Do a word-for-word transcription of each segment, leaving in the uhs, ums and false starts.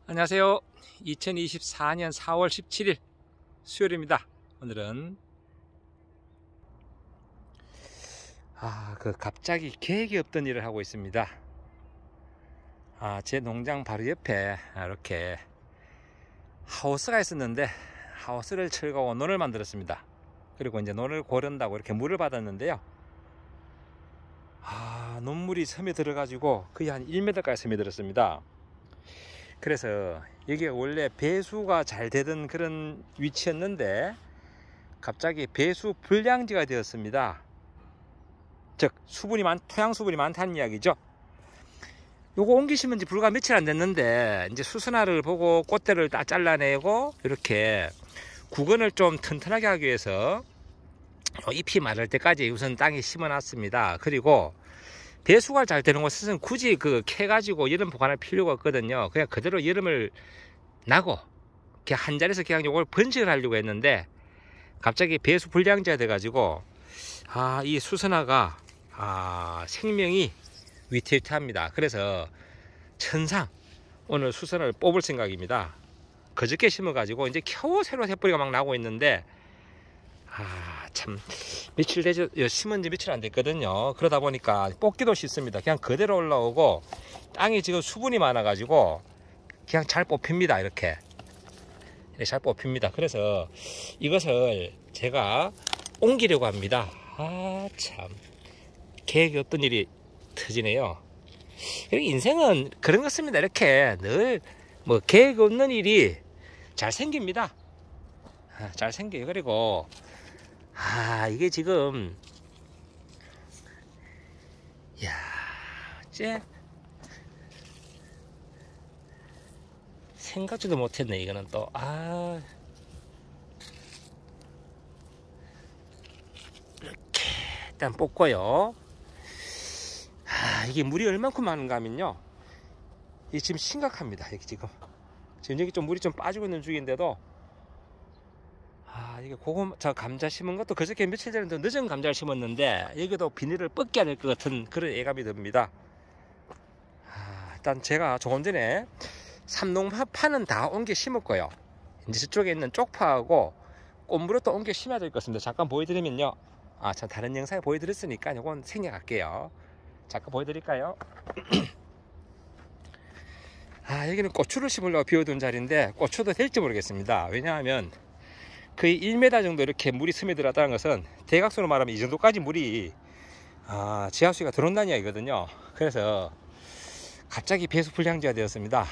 안녕하세요. 이천이십사 년 사월 십칠일 수요일입니다. 오늘은 아, 그 갑자기 계획이 없던 일을 하고 있습니다. 아, 제 농장 바로 옆에 이렇게 하우스가 있었는데 하우스를 철거하고 논을 만들었습니다. 그리고 이제 논을 고른다고 이렇게 물을 받았는데요. 아, 논물이 섬에 들어가지고 거의 한 일 미터까지 섬에 들었습니다. 그래서 여기가 원래 배수가 잘 되던 그런 위치였는데 갑자기 배수 불량지가 되었습니다. 즉 수분이 많, 토양 수분이 많다는 이야기죠. 요거 옮기 심은 지 불과 며칠 안 됐는데 이제 수선화를 보고 꽃대를 다 잘라내고 이렇게 구근을 좀 튼튼하게 하기 위해서 잎이 마를 때까지 우선 땅에 심어 놨습니다. 그리고 배수가 잘 되는 곳은 굳이 그 캐가지고 여름 보관할 필요가 없거든요. 그냥 그대로 여름을 나고 그냥 한 자리에서 그냥 요걸 번식을 하려고 했는데 갑자기 배수 불량지가 돼가지고 아, 이 수선화가 아, 생명이 위태위태합니다. 그래서 천상 오늘 수선화를 뽑을 생각입니다. 그저께 심어가지고 이제 겨우 새로 새뿌리가 막 나고 있는데 아, 참 며칠 되죠. 심은 지 며칠 안 됐거든요. 그러다 보니까 뽑기도 쉽습니다. 그냥 그대로 올라오고 땅이 지금 수분이 많아 가지고 그냥 잘 뽑힙니다. 이렇게 잘 뽑힙니다. 그래서 이것을 제가 옮기려고 합니다. 아, 참 계획이 없던 일이 터지네요. 인생은 그런 것 같습니다. 이렇게 늘 뭐 계획 없는 일이 잘 생깁니다. 아, 잘 생겨요. 그리고 아, 이게 지금 야, 이제 생각지도 못했네. 이거는 또 아, 이렇게 일단 뽑고요. 아, 이게 물이 얼만큼 많은가 하면요, 이게 지금 심각합니다. 여기 지금 지금 여기 좀 물이 좀 빠지고 있는 중인데도 아, 이게 고구마, 저 감자 심은 것도 그저께 며칠 전에 더 늦은 감자를 심었는데 여기도 비닐을 뻗겨야 될 것 같은 그런 예감이 듭니다. 아, 일단 제가 조금 전에 삼농파는 다 옮겨 심었고요. 이제 저쪽에 있는 쪽파하고 꽃무로 또 옮겨 심어야 될 것 같습니다. 잠깐 보여드리면요. 아, 참 다른 영상에 보여드렸으니까 이건 생략할게요. 잠깐 보여드릴까요? 아, 여기는 고추를 심으려고 비워둔 자리인데 고추도 될지 모르겠습니다. 왜냐하면 거의 일 미터 정도 이렇게 물이 스며들었다는 것은 대각선으로 말하면 이 정도까지 물이 아, 지하수가 들어온다는 이야기거든요. 그래서 갑자기 배수 불량지가 되었습니다.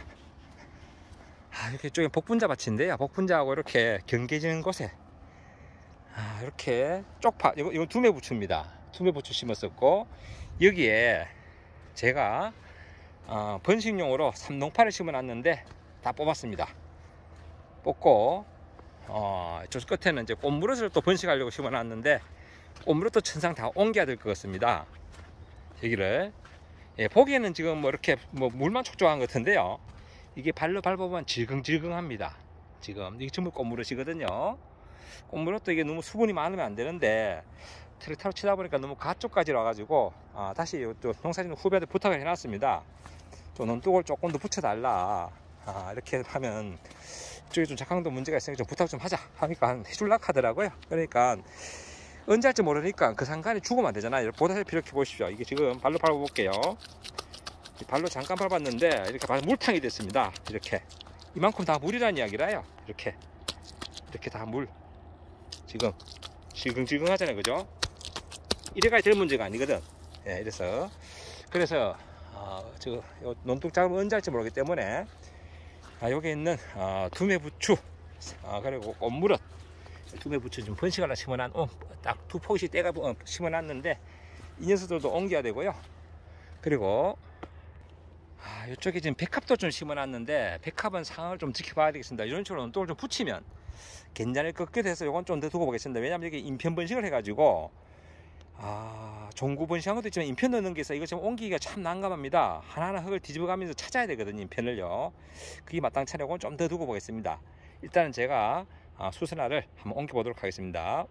아, 이렇게 쪽에 복분자 밭인데요. 복분자하고 이렇게 경계지는 곳에 아, 이렇게 쪽파, 이거, 이건 두매부추입니다. 두매부추 심었었고 여기에 제가 어, 번식용으로 삼농파를 심어놨는데 다 뽑았습니다. 뽑고 어, 저 끝에는 이제 꽃무릇을 또 번식하려고 심어놨는데 꽃무릇도 천상 다 옮겨야 될 것 같습니다. 여기를 예, 보기에는 지금 뭐 이렇게 뭐 물만 촉촉한 것 같은데요, 이게 발로 밟아보면 질겅질겅합니다. 지금 이게 전부 꽃무릇이거든요. 꽃무릇도 이게 너무 수분이 많으면 안 되는데 트랙터로 치다 보니까 너무 가쪽까지 와가지고 아, 다시 또 농사짓는 후배들 부탁을 해놨습니다. 좀 논둑을 조금 더 붙여달라. 아, 이렇게 하면 이쪽에 좀 작황도 문제가 있으니까 좀 부탁 좀 하자 하니까 해줄라 하더라고요. 그러니까 언제 할지 모르니까 그 상간에 죽으면 안 되잖아요. 보다시피 이렇게 보십시오. 이게 지금 발로 밟아볼게요. 발로 잠깐 밟았는데 이렇게 물탕이 됐습니다. 이렇게 이만큼 다 물이라는 이야기라요. 이렇게 이렇게 다 물 지금 질겅질겅 하잖아요. 그죠? 이래가 될 문제가 아니거든. 예, 이래서 그래서 어, 저 논둑 작업을 언제 할지 모르기 때문에 아, 여기 있는 어, 두매부추 아, 그리고 꽃무릇 두매부추 좀 번식하려 심어놨 어, 딱 두 포기씩 떼가 어, 심어놨는데 이 녀석들도 옮겨야 되고요. 그리고 아, 이쪽에 지금 백합도 좀 심어놨는데 백합은 상황을 좀 지켜봐야 되겠습니다. 이런 식으로 논둑을 좀 붙이면 괜찮을 것 같기도 해서 이건 좀 더 두고 보겠습니다. 왜냐하면 이게 인편 번식을 해가지고 아, 종구 번식한 것도 있지만 인편 넣는 게 있어. 이거 지금 옮기기가 참 난감합니다. 하나하나 흙을 뒤집어가면서 찾아야 되거든요, 인편을요. 그게 마땅치 않고 좀 더 두고 보겠습니다. 일단은 제가 아, 수선화를 한번 옮겨 보도록 하겠습니다.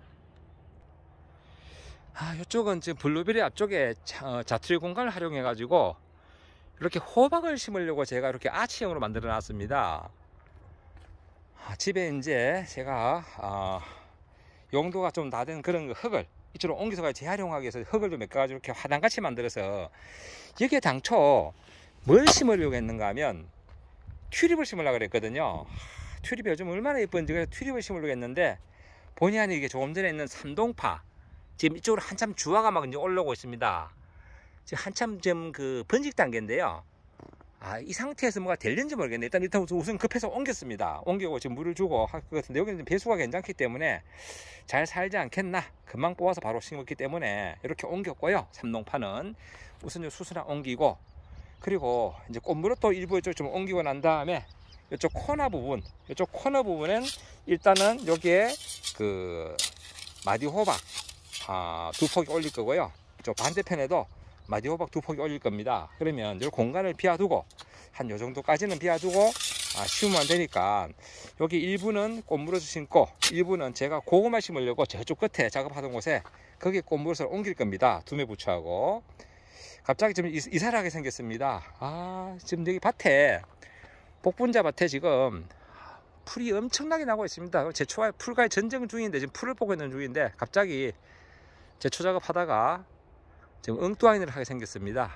아, 이쪽은 지금 블루베리 앞쪽에 자, 어, 자투리 공간을 활용해 가지고 이렇게 호박을 심으려고 제가 이렇게 아치형으로 만들어 놨습니다. 아, 집에 이제 제가 아, 용도가 좀 다 된 그런 흙을 이쪽으로 옮겨서 재활용하기 위해서 흙을 좀 몇 가지 이렇게 화단같이 만들어서 여기에 당초 뭘 심으려고 했는가 하면 튤립을 심으려고 그랬거든요. 튤립이 요즘 얼마나 예쁜지 그래서 튤립을 심으려고 했는데 본의 아니게 이게 조금 전에 있는 삼동파 지금 이쪽으로 한참 주화가 막 이제 올라오고 있습니다. 지금 한참 좀 그 번식 단계인데요. 아, 이 상태에서 뭐가 될는지 모르겠네. 일단 일단 우선 급해서 옮겼습니다. 옮기고 지금 물을 주고 할 것 같은데 여기는 배수가 괜찮기 때문에 잘 살지 않겠나. 금방 뽑아서 바로 심었기 때문에 이렇게 옮겼고요. 삼동파는 우선 요 수순화 옮기고 그리고 이제 꽃무릇 또 일부 이쪽 좀 옮기고 난 다음에 이쪽 코너 부분, 이쪽 코너 부분은 일단은 여기에 그 마디호박 아, 두 폭이 올릴 거고요. 이쪽 반대편에도 마디호박 두 폭이 올릴 겁니다. 그러면 이 공간을 비워두고 한 요 정도까지는 비워두고 아, 심으면 되니까 여기 일부는 꽃무릇을 심고 일부는 제가 고구마 심으려고 저쪽 끝에 작업하던 곳에 거기에 꽃무릇을 옮길 겁니다. 두매 부추하고 갑자기 좀 이사를 하게 생겼습니다. 아, 지금 여기 밭에 복분자 밭에 지금 풀이 엄청나게 나고 있습니다. 제초와 풀과의 전쟁 중인데 지금 풀을 보고 있는 중인데 갑자기 제초 작업하다가 지금 엉뚱한 일을 하게 생겼습니다.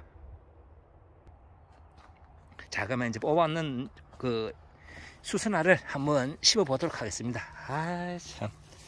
자, 그러면 이제 뽑아왔는 그 수순화를 한번 심어 보도록 하겠습니다. 아, 참.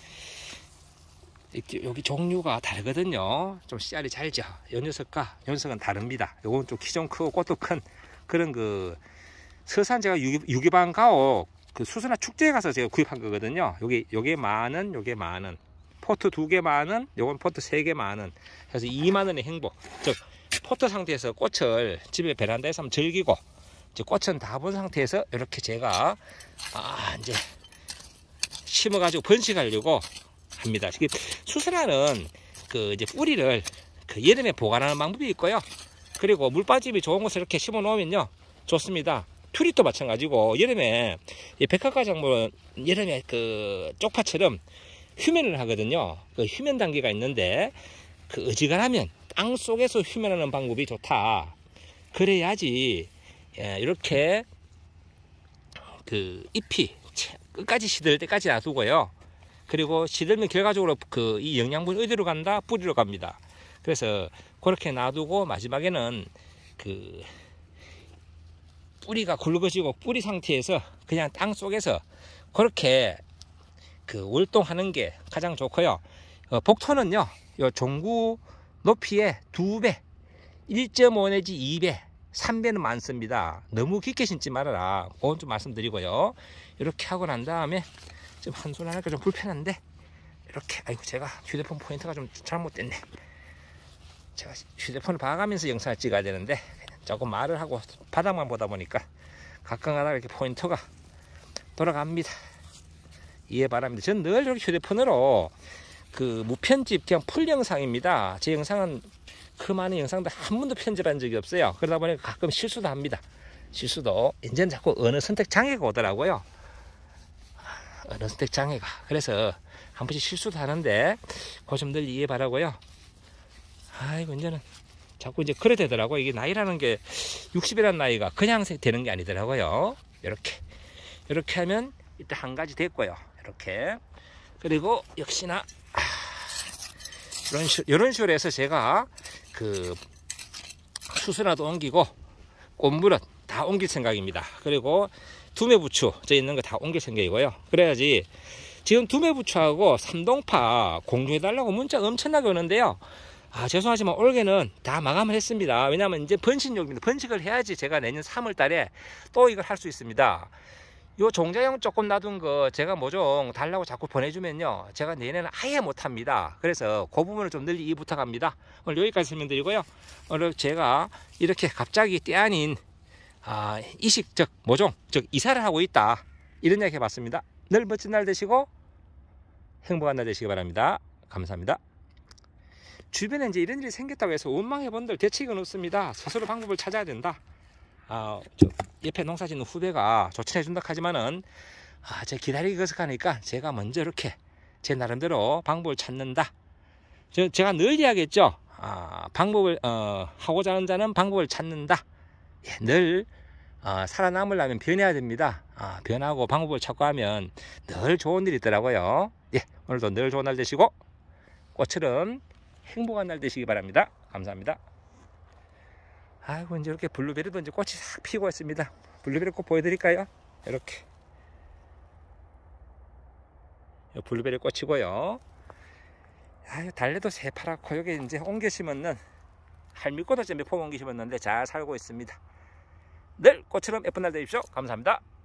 여기 종류가 다르거든요. 좀 씨알이 잘죠. 요 녀석과 요 녀석은 다릅니다. 요건 좀 키 좀 크고 꽃도 큰 그런 그 서산 제가 유기반 가옥 그 수순화 축제에 가서 제가 구입한 거거든요. 여기 요게 만원, 요게 만원. 포트 두 개 만원, 요건 포트 세 개 만원. 그래서 이만 원의 행복. 즉 포트 상태에서 꽃을 집에 베란다에서 한번 즐기고 이제 꽃은 다 본 상태에서 이렇게 제가 아 이제 심어 가지고 번식하려고 합니다. 이게 수순화는 그 이제 뿌리를 그 여름에 보관하는 방법이 있고요. 그리고 물 빠짐이 좋은 곳에 이렇게 심어 놓으면요 좋습니다. 튤립도 마찬가지고 여름에 이 백합과작물은 여름에 그 쪽파처럼 휴면을 하거든요. 그 휴면 단계가 있는데 그 어지간하면 땅 속에서 휴면하는 방법이 좋다. 그래야지 예, 이렇게 그 잎이 끝까지 시들 때까지 놔두고요. 그리고 시들면 결과적으로 그 이 영양분이 어디로 간다? 뿌리로 갑니다. 그래서 그렇게 놔두고 마지막에는 그 뿌리가 굵어지고 뿌리 상태에서 그냥 땅 속에서 그렇게 그 월동하는 게 가장 좋고요. 어, 복토는요, 요 종구 높이의 두 배, 일 점 오 내지 이 배, 삼 배는 많습니다. 너무 깊게 심지 말아라. 그건 좀 말씀드리고요. 이렇게 하고 난 다음에 좀 한 손 하니까 좀 불편한데 이렇게 아이고 제가 휴대폰 포인트가 좀 잘못됐네. 제가 휴대폰을 봐가면서 영상을 찍어야 되는데 조금 말을 하고 바닥만 보다 보니까 가끔 가다가 이렇게 포인트가 돌아갑니다. 이해 바랍니다. 저는 늘 이렇게 휴대폰으로 그 무편집 그냥 풀 영상입니다. 제 영상은 그 많은 영상들 한 번도 편집한 적이 없어요. 그러다 보니까 가끔 실수도 합니다. 실수도 이제는 자꾸 언어 선택 장애가 오더라고요. 언어 선택 장애가. 그래서 한 번씩 실수도 하는데 그거 좀 늘 이해 바라고요. 아이고 이제는 자꾸 이제 그래 되더라고. 이게 나이라는 게 육십이라는 나이가 그냥 되는 게 아니더라고요. 이렇게 이렇게 하면 일단 한 가지 됐고요. 이렇게 그리고 역시나 아, 이런 식 이런 식으로 해서 제가 그 수순화도 옮기고 꽃무릇 다 옮길 생각입니다. 그리고 두매부추 저 있는 거 다 옮길 생각이고요. 그래야지 지금 두매부추하고 삼동파 공유해달라고 문자 엄청나게 오는데요. 아, 죄송하지만 올해는 다 마감을 했습니다. 왜냐하면 이제 번식용입니다. 번식을 해야지 제가 내년 삼월 달에 또 이걸 할 수 있습니다. 요 종자형 조금 놔둔 거 제가 모종 달라고 자꾸 보내주면요 제가 내년에는 아예 못합니다. 그래서 그 부분을 좀 널리 부탁합니다. 오늘 여기까지 설명드리고요. 오늘 제가 이렇게 갑자기 때 아닌 아, 이식 즉 모종 즉 이사를 하고 있다 이런 이야기 해봤습니다. 늘 멋진 날 되시고 행복한 날 되시기 바랍니다. 감사합니다. 주변에 이제 이런 일이 생겼다고 해서 원망해 본들 대책은 없습니다. 스스로 방법을 찾아야 된다. 아, 저 옆에 농사 짓는 후배가 조언해 준다 하지만은 아, 제가 기다리기 거석하니까 제가 먼저 이렇게 제 나름대로 방법을 찾는다. 저, 제가 늘 이야기했죠. 아, 방법을 어, 하고자 하는 자는 방법을 찾는다. 예, 늘 어, 살아남으려면 변해야 됩니다. 아, 변하고 방법을 찾고 하면 늘 좋은 일이 있더라고요. 예, 오늘도 늘 좋은 날 되시고 꽃처럼 행복한 날 되시기 바랍니다. 감사합니다. 아이고, 이제 이렇게 블루베리도 이제 꽃이 싹 피고 있습니다. 블루베리 꽃 보여드릴까요? 이렇게 블루베리 꽃이고요. 아유, 달래도 새파랗고 여기 이제 옮겨 심었는 할미꽃도 몇 포 옮겨 심었는데 잘 살고 있습니다. 늘 꽃처럼 예쁜 날 되십시오. 감사합니다.